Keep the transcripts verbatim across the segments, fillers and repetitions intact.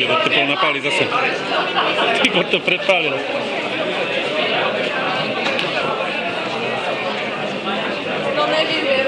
ide, to bol napáli zase. Tibor to predpálil. No nevyveru.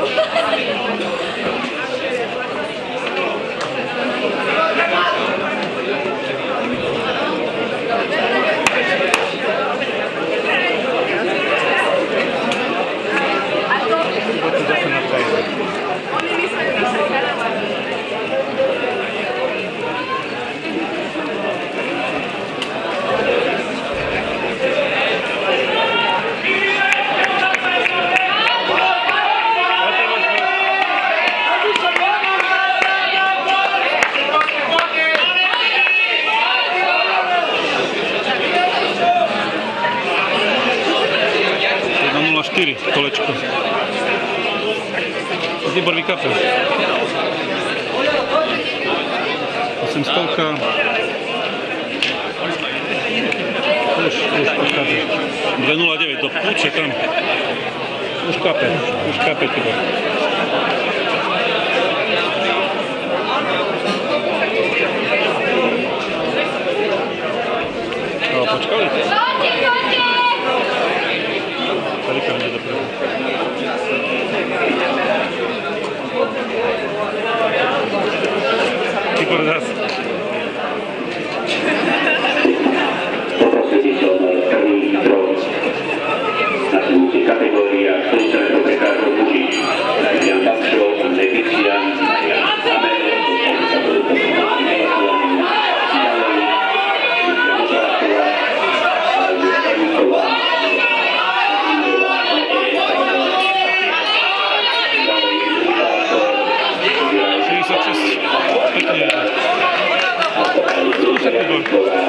štyri kolečko. Tibor vykapil. osemstovka. Už, už pokáže. dve nula deväť do púče tam. Už kape, už kape Tibor. No, počkali. Tibor zase. Nasledujúci kategória štyridsať metrov prekážok muži. Jan Babšov, Leticia, Amel, šesťdesiatšesť. Pekne. Skúšať Tibor.